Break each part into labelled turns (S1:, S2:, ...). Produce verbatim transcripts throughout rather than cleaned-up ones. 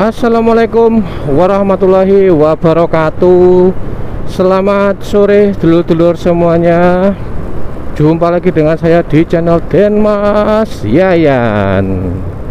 S1: Assalamualaikum warahmatullahi wabarakatuh. Selamat sore dulur-dulur semuanya. Jumpa lagi dengan saya di channel Denmas Yayan.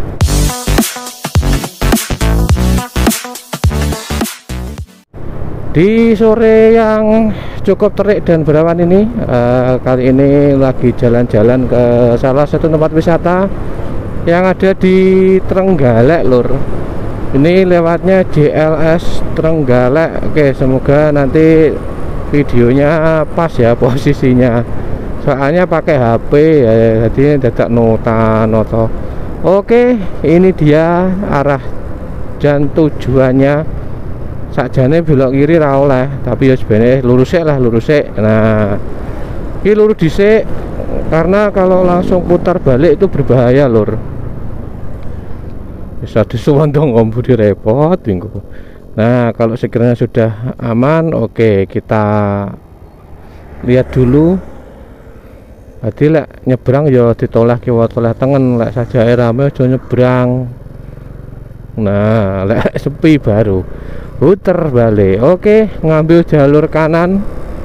S1: Di sore yang cukup terik dan berawan ini, uh, kali ini lagi jalan-jalan ke salah satu tempat wisata yang ada di Trenggalek lur. Ini lewatnya J L S Trenggalek. Oke, semoga nanti videonya pas ya posisinya, soalnya pakai H P ya, jadi dadak nota noto. Oke, ini dia arah dan tujuannya. Sakjane belok kiri ra oleh, tapi ya sebenarnya lurus lah, lurus. Nah, ini lurus dhisik karena kalau langsung putar balik itu berbahaya lur. Bisa disuwandong om budi repot minggu. Nah, kalau sekiranya sudah aman, oke, kita lihat dulu. Berarti lek nyebrang ya ditoleh kiwa toleh tengen, lek saja rame aja nyebrang. Nah, lek sepi baru puter balik. Oke, ngambil jalur kanan.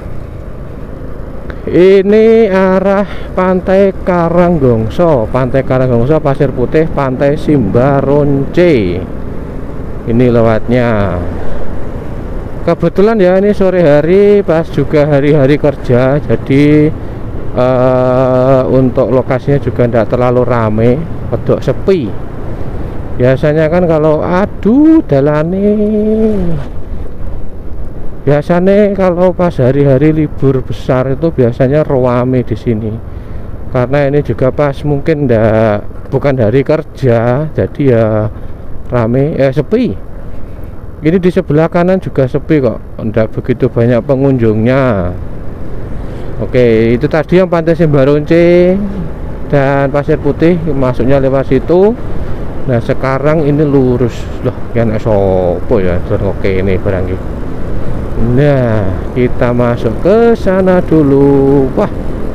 S1: Ini arah Pantai Karanggongso, Pantai Karanggongso, Pasir Putih, Pantai Simbaronce. Ini lewatnya. Kebetulan ya ini sore hari, pas juga hari-hari kerja, jadi uh, untuk lokasinya juga tidak terlalu rame, pedok sepi. Biasanya kan kalau aduh dalane, biasanya kalau pas hari-hari libur besar itu biasanya rame di sini. Karena ini juga pas mungkin ndak bukan hari kerja, jadi ya rame, eh sepi. Ini di sebelah kanan juga sepi kok, ndak begitu banyak pengunjungnya. Oke, itu tadi yang Pantai Simbaronce dan Pasir Putih, masuknya lewat situ. Nah, sekarang ini lurus loh, kan sopo ya, oke ini barang ini. Nah, kita masuk ke sana dulu. Wah,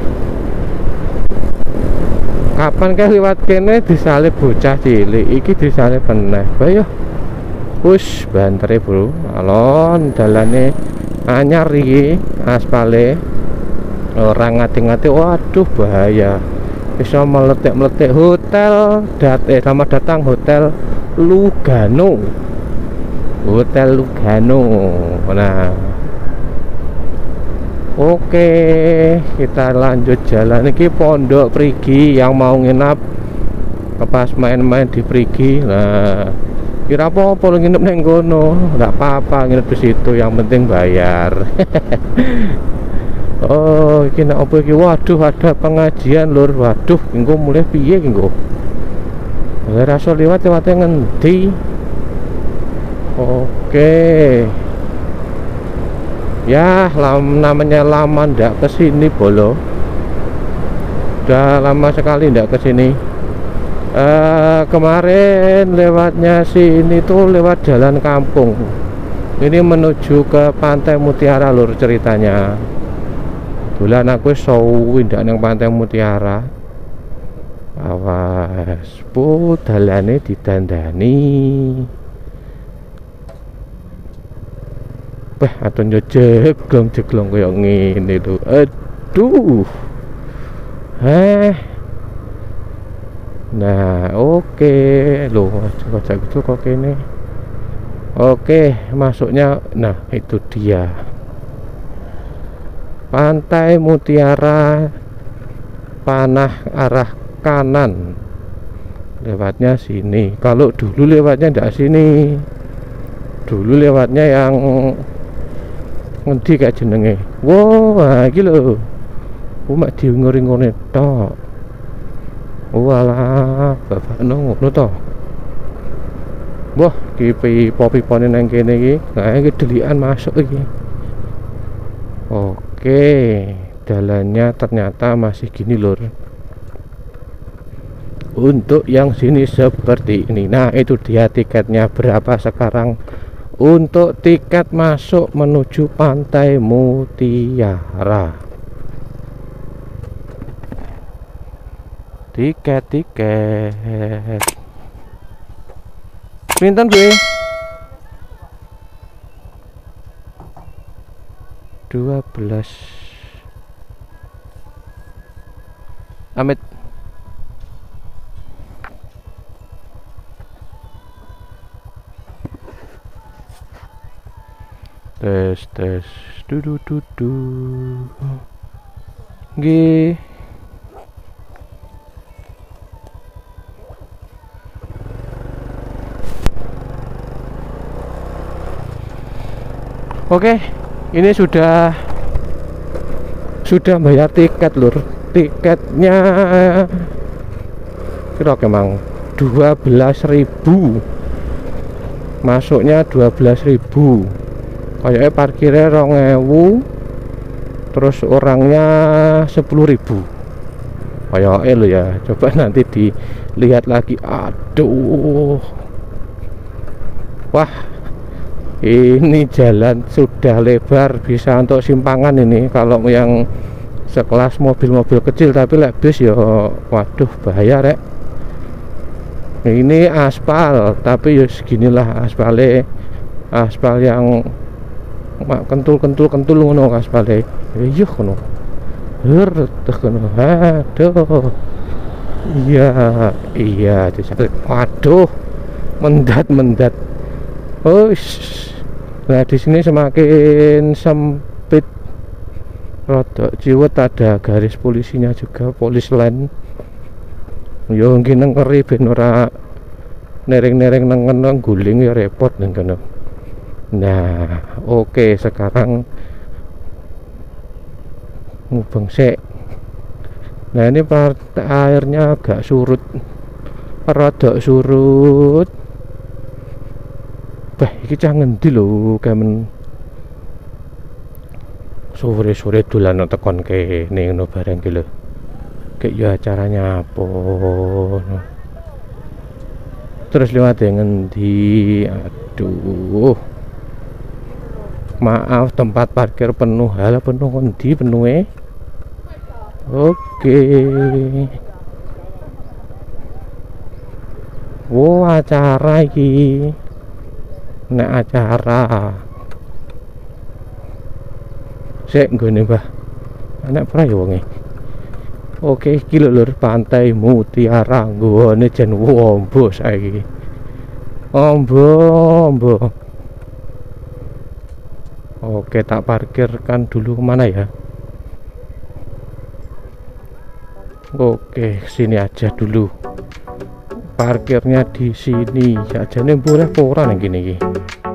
S1: kapan ke lewat kene disalib bocah cilik iki, disalib peneh bayo. Push bantere bro, alon dalane anyar iki, aspale orang ngati-ngati, waduh bahaya, bisa meletek-meletek. Hotel dat eh sama datang Hotel Lugano, Hotel Lugano. Nah, oke, kita lanjut jalan. Ini Pondok Prigi, yang mau nginap pas main-main di Prigi. Nah, kira apa-apa lo nginep neng kono, nggak apa-apa nginep di situ, yang penting bayar. Oh, iki nek opo iki? Waduh, ada pengajian lur. Waduh, engko mulai piye iki engko? Ora rasa liwat lewate ngendi? Oke. Ya, lam, namanya lama ndak kesini bolo. Udah lama sekali ndak kesini. Uh, kemarin lewatnya sini tuh lewat jalan kampung. Ini menuju ke Pantai Mutiara lur ceritanya. Bulan aku suwi ndak nang Pantai Mutiara. Awas, po dalane didandani. Wah, aton yo jeglong-jeglong koyo ngene lho. Aduh. Heh. Nah, oke. Loh, kocak itu kok kene. Oke, masuknya. Nah, itu dia. Pantai Mutiara, panah arah kanan, lewatnya sini. Kalau dulu lewatnya ndak sini, dulu lewatnya yang ngendi kayak jenenge. Wow, iki lho, umak diunguri-nguri tok. Walah, bapak ngono to. Wah, ki pipo-pipone nang kene iki, nah iki delikan masuk iki. Oke, jalannya ternyata masih gini lur. Untuk yang sini seperti ini. Nah, itu dia tiketnya berapa sekarang untuk tiket masuk menuju Pantai Mutiara. Tiket-tiket. Pinten gue? dua belas. Amit. Tes tes dudu dudu. Nggih. Oke, ini sudah sudah bayar tiket lur. Tiketnya kira emang dua belas ribu. Masuknya dua belas ribu. Kayaknya parkirnya rong ewu, terus orangnya sepuluh ribu. Kayaknya lo ya, coba nanti dilihat lagi. Aduh, wah, ini jalan sudah lebar, bisa untuk simpangan ini. Kalau yang sekelas mobil-mobil kecil, tapi lek bis ya, waduh bahaya rek. Ini aspal, tapi ya seginilah aspalnya, aspal yang kentul-kentul kentul ngono aspalnya. Iya ngono. Her teh ngono. Aduh. Iya, iya disakit. Waduh. Mendat-mendat. Oh, nah di sini semakin sempit. Rodok jiwet, ada garis polisinya juga, polis line. Yo mungkin ngeri ben ora nereng-nereng nang guling ya repot nang kono. Nah, oke okay, sekarang ngubeng sek. Nah, ini part airnya agak surut. Rodok surut. Bah, iki cah ngendi lho, kemen sore-sore dolan tekon kene ngono bareng ki lho. Kayak ya acaranya apa? Terus lewat yang ngendi? Aduh. Maaf, tempat parkir penuh. Halah penuh ngendi penuh. Oke. Wow, acara iki. Nek acara. Sik nggone, Mbah. Anak pra ya wonge. Oke, iki lho lur, Pantai Mutiara nggone jen wombo saiki. Ombo, ombo. Oke, tak parkirkan dulu mana ya? Oke, sini aja dulu. Parkirnya di sini. Sajane boleh apa ora nang kene iki?